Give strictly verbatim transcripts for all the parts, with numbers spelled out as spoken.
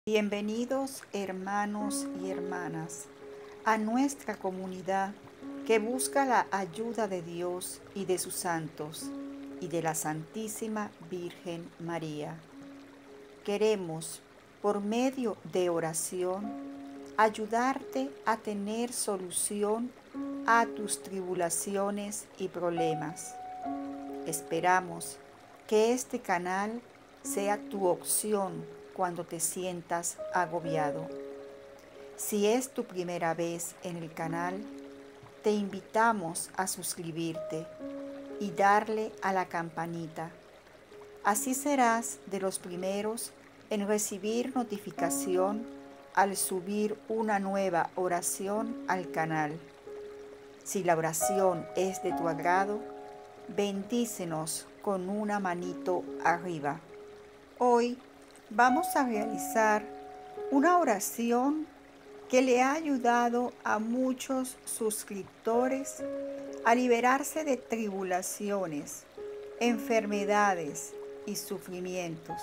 Bienvenidos hermanos y hermanas a nuestra comunidad que busca la ayuda de Dios y de sus santos y de la Santísima Virgen María. Queremos, por medio de oración, ayudarte a tener solución a tus tribulaciones y problemas. Esperamos que este canal sea tu opción cuando te sientas agobiado. Si es tu primera vez en el canal, te invitamos a suscribirte y darle a la campanita. Así serás de los primeros en recibir notificación al subir una nueva oración al canal. Si la oración es de tu agrado, bendícenos con una manito arriba. Hoy vamos a realizar una oración que le ha ayudado a muchos suscriptores a liberarse de tribulaciones, enfermedades y sufrimientos.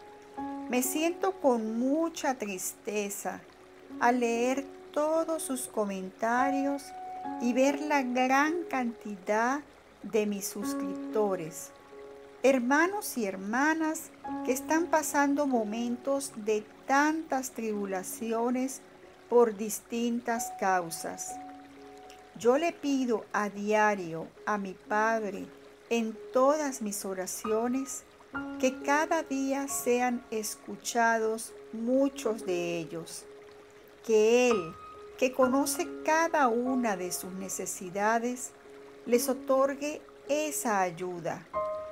Me siento con mucha tristeza al leer todos sus comentarios y ver la gran cantidad de mis suscriptores, hermanos y hermanas que están pasando momentos de tantas tribulaciones por distintas causas. Yo le pido a diario a mi Padre en todas mis oraciones que cada día sean escuchados muchos de ellos, que Él, que conoce cada una de sus necesidades, les otorgue esa ayuda.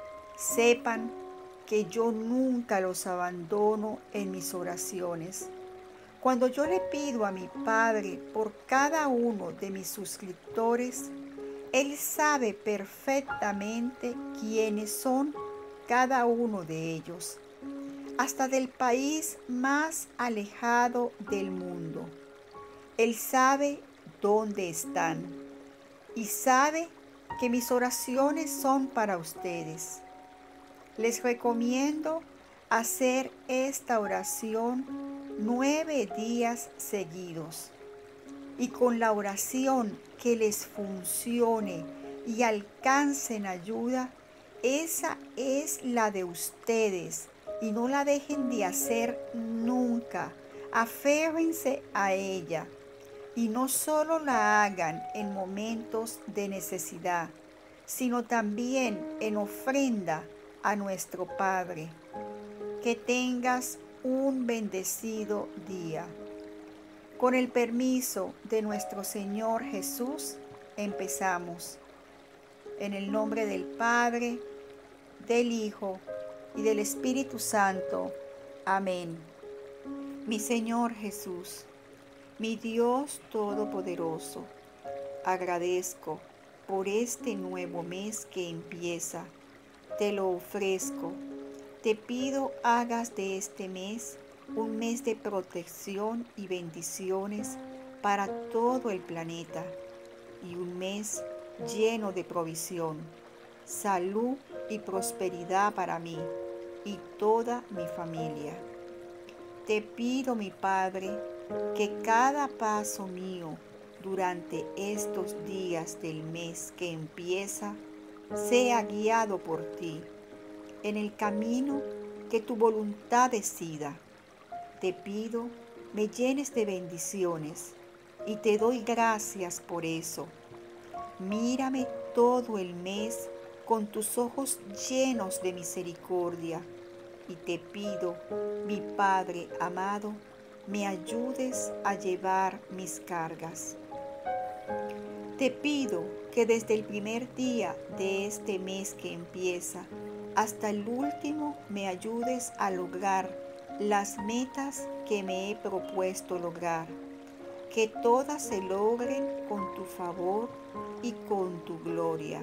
Sepan que yo nunca los abandono en mis oraciones. Cuando yo le pido a mi Padre por cada uno de mis suscriptores, Él sabe perfectamente quiénes son cada uno de ellos, hasta del país más alejado del mundo. Él sabe dónde están y sabe que mis oraciones son para ustedes. Les recomiendo hacer esta oración nueve días seguidos. Y con la oración que les funcione y alcancen ayuda, esa es la de ustedes y no la dejen de hacer nunca. Aférrense a ella y no solo la hagan en momentos de necesidad, sino también en ofrenda a nuestro Padre. Que tengas un bendecido día. Con el permiso de nuestro Señor Jesús, empezamos. En el nombre del Padre, del Hijo y del Espíritu Santo. Amén. Mi Señor Jesús, mi Dios Todopoderoso, agradezco por este nuevo mes que empieza. Te lo ofrezco. Te pido hagas de este mes un mes de protección y bendiciones para todo el planeta y un mes lleno de provisión, salud y prosperidad para mí y toda mi familia. Te pido, mi Padre, que cada paso mío durante estos días del mes que empieza sea guiado por ti en el camino que tu voluntad decida. Te pido me llenes de bendiciones y te doy gracias por eso. Mírame todo el mes con tus ojos llenos de misericordia y te pido, mi Padre amado, me ayudes a llevar mis cargas. Te pido que desde el primer día de este mes que empieza hasta el último me ayudes a lograr las metas que me he propuesto lograr, que todas se logren con tu favor y con tu gloria.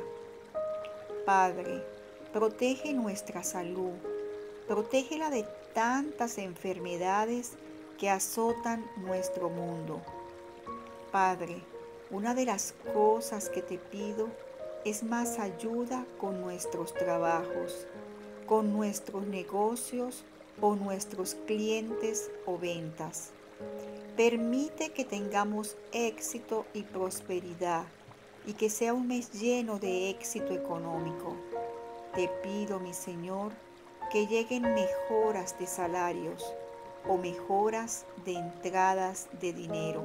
Padre, protege nuestra salud, protégela de tantas enfermedades que azotan nuestro mundo. Padre, una de las cosas que te pido es más ayuda con nuestros trabajos, con nuestros negocios, o nuestros clientes o ventas. Permite que tengamos éxito y prosperidad y que sea un mes lleno de éxito económico. Te pido, mi Señor, que lleguen mejoras de salarios o mejoras de entradas de dinero.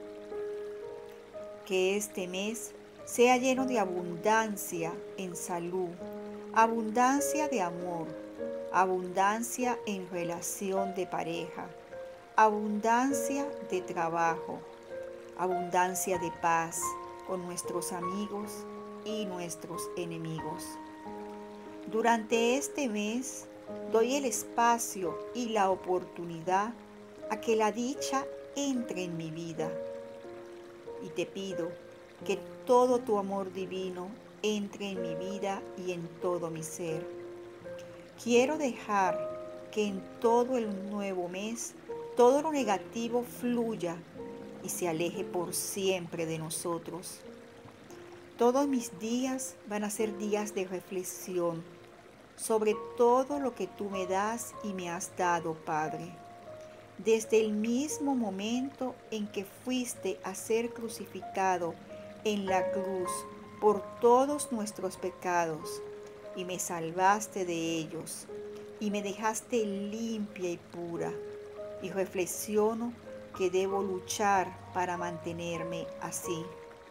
Que este mes sea lleno de abundancia en salud, abundancia de amor, abundancia en relación de pareja, abundancia de trabajo, abundancia de paz con nuestros amigos y nuestros enemigos. Durante este mes doy el espacio y la oportunidad a que la dicha entre en mi vida. Y te pido que todo tu amor divino entre en mi vida y en todo mi ser. Quiero dejar que en todo el nuevo mes todo lo negativo fluya y se aleje por siempre de nosotros. Todos mis días van a ser días de reflexión sobre todo lo que tú me das y me has dado, Padre. Desde el mismo momento en que fuiste a ser crucificado en la cruz por todos nuestros pecados y me salvaste de ellos y me dejaste limpia y pura, y reflexiono que debo luchar para mantenerme así.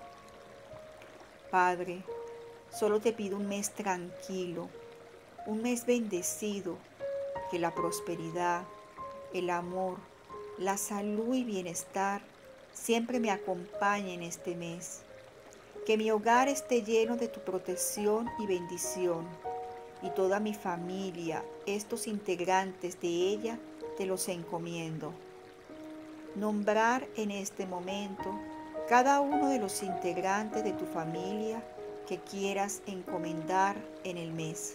Padre, solo te pido un mes tranquilo, un mes bendecido, que la prosperidad, el amor, la salud y bienestar siempre me acompañen en este mes. Que mi hogar esté lleno de tu protección y bendición, y toda mi familia, estos integrantes de ella, te los encomiendo. Nombrar en este momento cada uno de los integrantes de tu familia que quieras encomendar en el mes.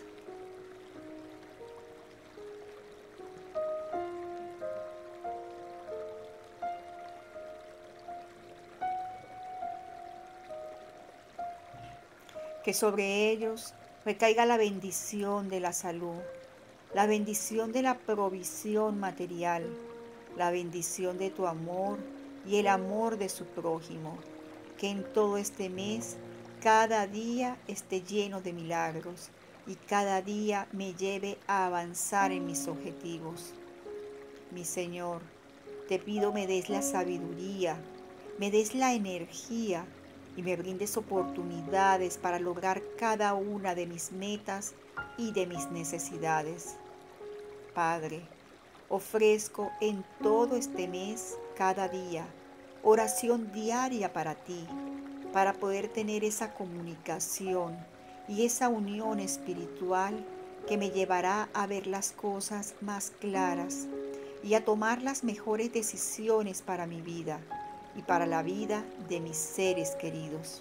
Que sobre ellos recaiga la bendición de la salud, la bendición de la provisión material, la bendición de tu amor y el amor de su prójimo. Que en todo este mes, cada día esté lleno de milagros y cada día me lleve a avanzar en mis objetivos. Mi Señor, te pido me des la sabiduría, me des la energía y me brindes oportunidades para lograr cada una de mis metas y de mis necesidades. Padre, ofrezco en todo este mes, cada día, oración diaria para ti, para poder tener esa comunicación y esa unión espiritual que me llevará a ver las cosas más claras y a tomar las mejores decisiones para mi vida y para la vida de mis seres queridos.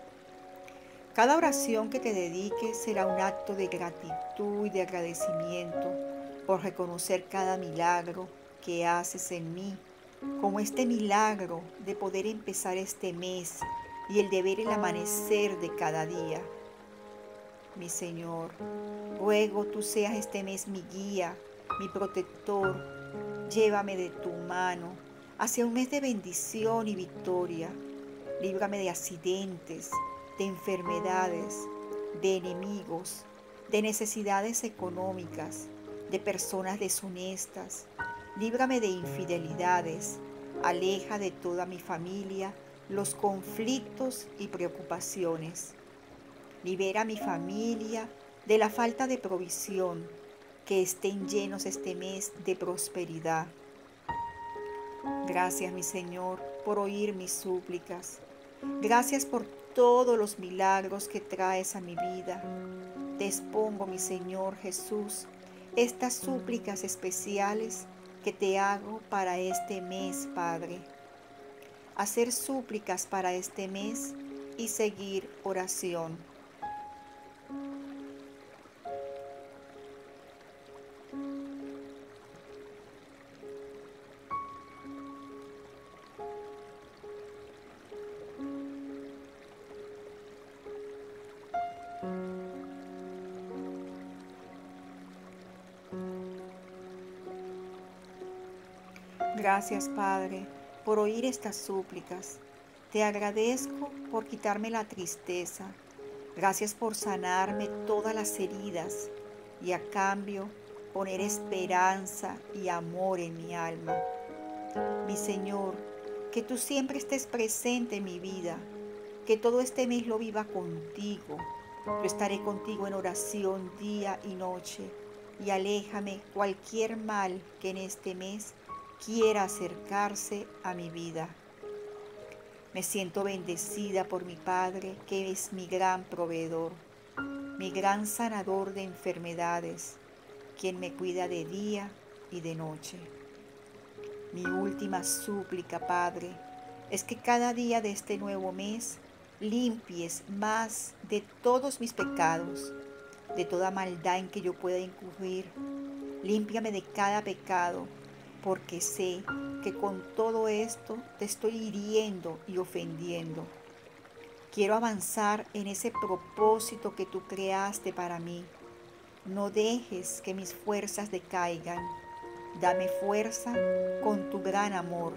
Cada oración que te dediques será un acto de gratitud y de agradecimiento por reconocer cada milagro que haces en mí, como este milagro de poder empezar este mes y el de ver el amanecer de cada día. Mi Señor, ruego tú seas este mes mi guía, mi protector. Llévame de tu mano hacia un mes de bendición y victoria. Líbrame de accidentes, de enfermedades, de enemigos, de necesidades económicas, de personas deshonestas. Líbrame de infidelidades. Aleja de toda mi familia los conflictos y preocupaciones. Libera a mi familia de la falta de provisión. Que estén llenos este mes de prosperidad. Gracias, mi Señor, por oír mis súplicas. Gracias por todos los milagros que traes a mi vida. Te expongo, mi Señor Jesús, estas súplicas especiales que te hago para este mes, Padre. Hacer súplicas para este mes y seguir oración. Gracias, Padre, por oír estas súplicas. Te agradezco por quitarme la tristeza. Gracias por sanarme todas las heridas y a cambio poner esperanza y amor en mi alma. Mi Señor, que tú siempre estés presente en mi vida, que todo este mes lo viva contigo. Yo estaré contigo en oración día y noche y aléjame cualquier mal que en este mes quiera acercarse a mi vida. Me siento bendecida por mi Padre, que es mi gran proveedor, mi gran sanador de enfermedades, quien me cuida de día y de noche. Mi última súplica, Padre, es que cada día de este nuevo mes limpies más de todos mis pecados, de toda maldad en que yo pueda incurrir. Límpiame de cada pecado, porque sé que con todo esto te estoy hiriendo y ofendiendo. Quiero avanzar en ese propósito que tú creaste para mí. No dejes que mis fuerzas decaigan. Dame fuerza con tu gran amor.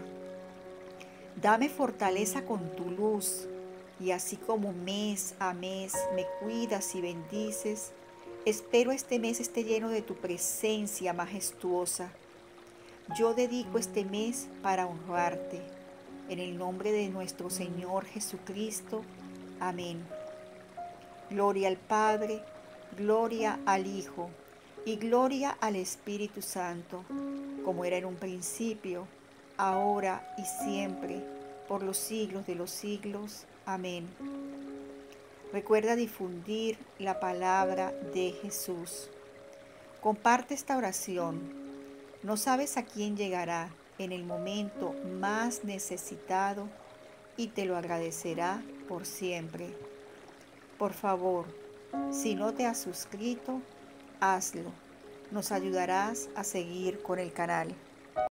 Dame fortaleza con tu luz. Y así como mes a mes me cuidas y bendices, espero este mes esté lleno de tu presencia majestuosa. Yo dedico este mes para honrarte. En el nombre de nuestro Señor Jesucristo. Amén. Gloria al Padre, gloria al Hijo y gloria al Espíritu Santo, como era en un principio, ahora y siempre, por los siglos de los siglos. Amén. Recuerda difundir la palabra de Jesús. Comparte esta oración. No sabes a quién llegará en el momento más necesitado y te lo agradecerá por siempre. Por favor, si no te has suscrito, hazlo. Nos ayudarás a seguir con el canal.